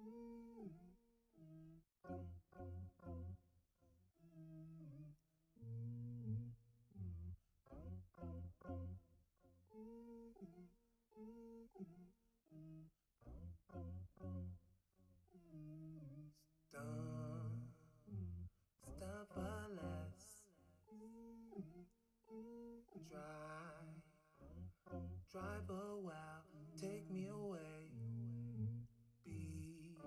Stop for less. Drive a while, take me away. Be,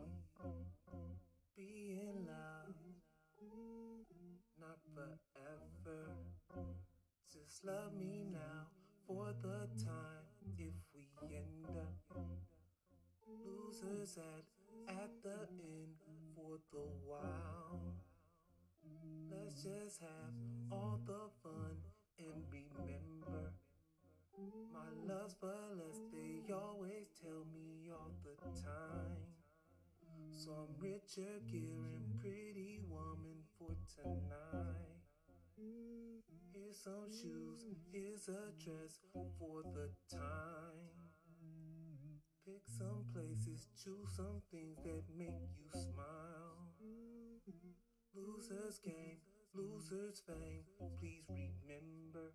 be in love, not forever. Just love me now for the time if we end up losers at the end for the while. Let's just have all the fun and remember my love's for less. They always tell me all the time. So I'm Richard Gere and Pretty Woman for tonight. Here's some shoes, here's a dress for the time. Pick some places, choose some things that make you smile. Losers game, losers fame, please remember.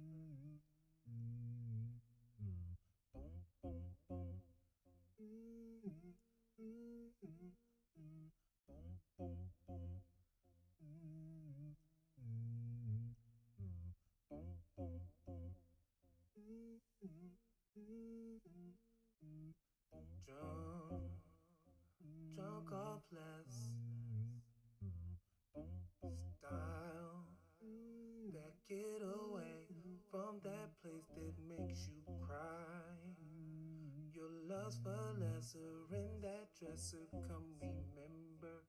Drunk, drunk off less style. That getaway from that place that makes you cry. Your love's for lesser in that dresser, come remember.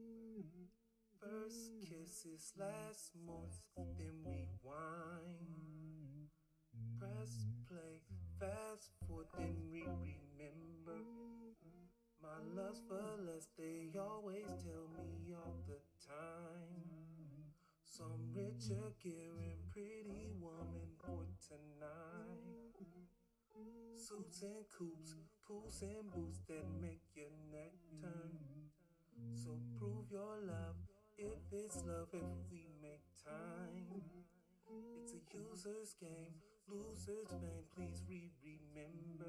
First kisses, last months, then rewind. Press play, fast forward, then remember. My love's for less, they always tell me all the time. Some Richard Gere and Pretty Woman for tonight. Suits and coupes, pools and boots that make your neck turn. So prove your love, if it's love, if we make time. It's a user's game, loser's fame, please remember.